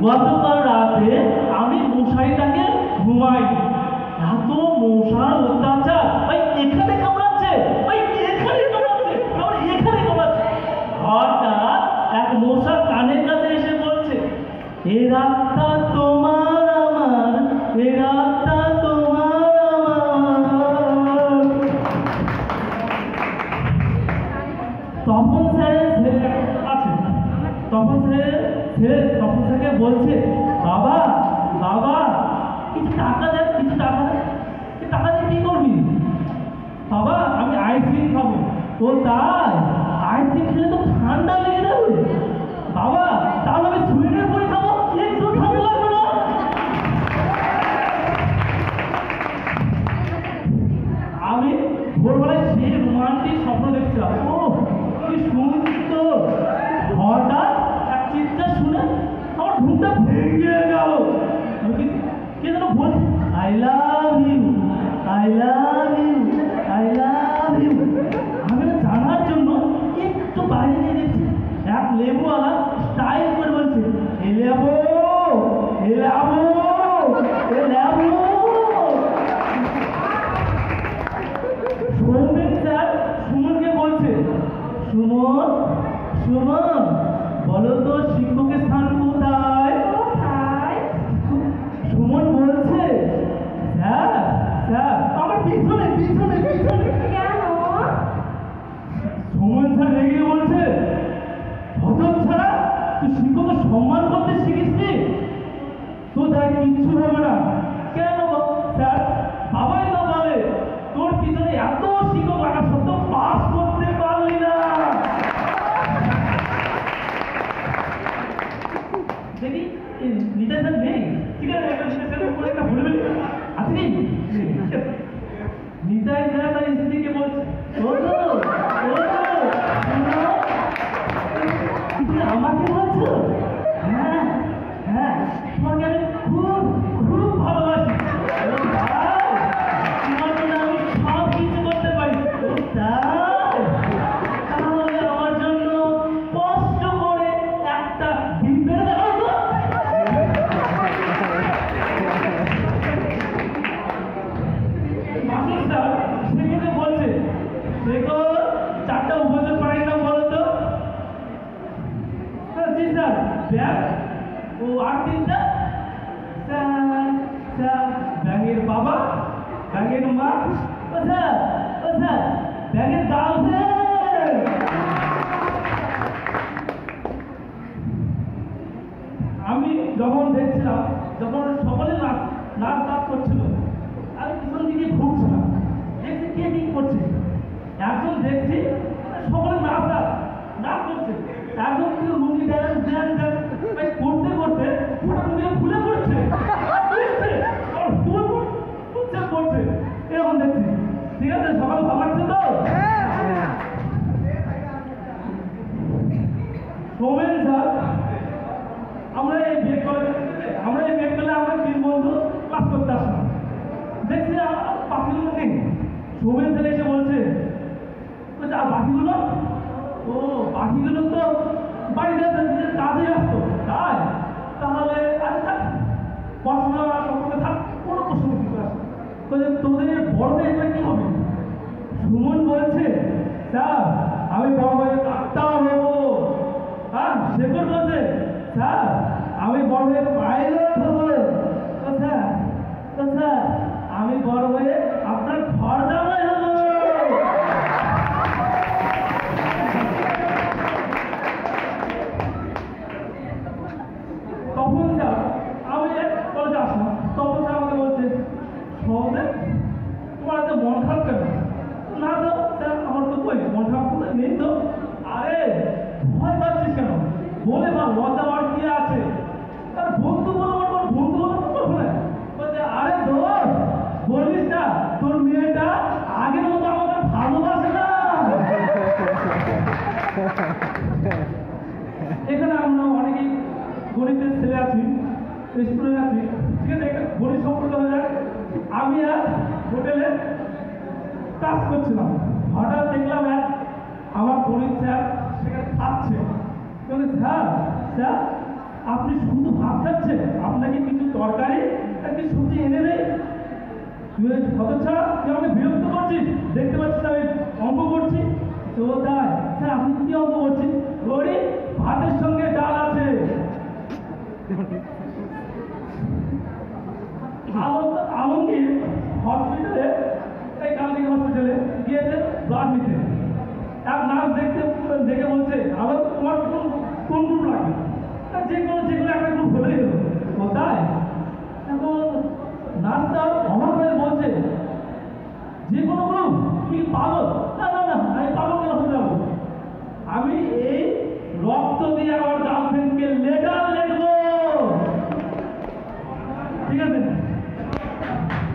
গতকাল রাতে আমি মশারিটাকে ঘুমাই, এত মশার অত্যাচার, ভাই এখানে কামড়াচ্ছে, ভাই এখানে কামড়াচ্ছে, আবার এখানে কামড়াচ্ছে। হঠাৎ এক মশা কানের কাছে এসে বলছে, এ রাতটা তোমার আমার, এ রাতটা তোমার আমার। তখন স্যার আছে, তখন স্যারকে বলছে, বাবা বাবা কিছু টাকা দেন, কিছু টাকা দেন। টাকা দিয়ে কি করবি? বাবা আমি আইসক্রিম খাবো। ও তাই, আইসক্রিম খেলে তো ঠান্ডা লেগে যাবে। বাবা তাহলে আমি সুইমিং করে খাবো, একটু ঠান্ডা লাগবে না। আমি ভোরবেলায় সেই রোমান্টিক স্বপ্ন দেখছিলাম, ও কি সুন্দর। হঠাৎ এক চিৎকার শুনে আমার ঘুমটা ভেঙে গেল। কে যেন বলছে, I love you, I love you, I love you. আমি না জানার জন্য একটু বাইরে গিয়ে দেখছি, এক লেবুওয়ালা স্টাইল করে বলছে, এ লেবু, এ লেবু, এ লেবু। সৌমেন স্যার সুমনকে বলছে, সুমন সুমন বলো তো শিক্ষকের স্থান কোথায়? সুমন বলছে, স্যার স্যার আমার পিছনে পিছনে পিছনে। কেন? সুমন স্যার রেগে বলছে, হতম ছাড়া তুই শিক্ষকের সম্মান করতে শিখিসনি, তো তাই কিচ্ছু হবে না। কেন স্যার? বাবাই তো বলে তোর পিছনে এত শিক্ষক লাগা সত্ত্বেও পাস করতে পারলি না। দেখি নিতাই স্যার নেই, ঠিক আছে একটা ভুলে ফেলি আছে কি? নিতাই স্যার তার স্ত্রীকে বলছে, আমাকে বলছো? হ্যাঁ হ্যাঁ, তোমাকে আমি খুব খুব ভালোবাসি, তোমার জন্য আমি সব কিছু করতে পারি। তাহলে আমার জন্য কষ্ট করে একটা ডিম পেড়ে দেখাও তো। মাস্টার সেখানে বলছে, দেখো চারটা উপযোগ পানির নাম বলো তো। জি স্যার, ব্যাগ ও আর তিনটা। স্যার স্যার ব্যাঙের বাবা, ব্যাঙের মা, ও স্যার, ও স্যার ব্যাঙের গার্লফ্রেন্ড। আমি যখন দেখছিলাম, যখন সকলে নাচ নাচ করছিল, আমি পিছন দিকে ঘুরছিলাম, দেখছি কে কি করছে। একজন দেখছি সকলে নাচ নাচ করছে, একজন কিন্তু লুঙ্গি ড্যান্স ড্যান্স ড্যান্স করতে করতে পুরো লুঙ্গি খুলে পড়ছে, করছে এরকম দেখছি। ঠিক আছে, সকাল ভাবাচ্ছে তো। সৌমেন স্যার, আমরা এই B.ED কলেজে আমরা 3 বন্ধু ক্লাস করতে আসলাম, দেখছি বাকিগুলো নেই। সৌমেন স্যার এসে বলছে, আর বাকিগুলো? ও বাকিগুলো তো বাড়িতে কাজে আসতো, তাই তাহলে আচ্ছা পড়াশোনা সম্পর্কে থাক, কোনো প্রশ্ন কি করে আসতো তোদের বড় হয়ে এবার কি হবে? সুমন বলছে, স্যার আমি বড় হয়ে ডাক্তার হবো। হ্যাঁ, শেখর বলছে, স্যার আমি বড় হয়ে পাইলট হবো। তো স্যার, তো স্যার আমি বড় হয়ে আপনার ঘর জামাই হবো। তখন স্যার আমি কলেজে আসলাম, তখন স্যার আমাকে বলছে, সহজে তোমার এত মন খারাপ কেন? না তো স্যার আমার তো কই মন খারাপ নেই তো। আরে ভয় পাচ্ছিস কেন? বলে বা লজ্জা আর কি আছে? তার বন্ধু বলো, আমার বন্ধু বলো করবো না। বলছে, আরে দোষ বলিস না, তোর মেয়েটা আগের মতো আমাকে ভালোবাসে না। এখানে আমরা অনেকেই গণিতের ছেলে আছি, স্টুডেন্ট আছি, ঠিক আছে, একটা গণিত সম্পর্ক হয়ে যায়। আমি আর হোটেলে কাজ করছিলাম, হঠাৎ দেখলাম আমার গণিত স্যার সেখানে খাচ্ছে। স্যার স্যার আপনি শুধু ভাত খাচ্ছেন, আপনাকে কিছু তরকারি আর কিছু সবজি এনে দেয়। তুই হতচ্ছা, তুই আমাকে বিরক্ত করছিস, দেখতে পাচ্ছিস আমি অঙ্ক করছি। তো তাই স্যার আপনি কি অঙ্ক করছেন? ওরে ভাতের সঙ্গে ডাল আছে। আলমগীর হসপিটালে, এই কালকে হসপিটালে গিয়েছে ব্লাড নিতে। এক নার্স দেখে বলছে, আলো তোমার কোন গ্রুপ লাগবে? যে কোনো একটা গ্রুপ হলেই হলো। ও তাই? এখন নার্সটা অবাক হয়ে বলছে, যে কোনো গ্রুপ? তুমি কি পাগল?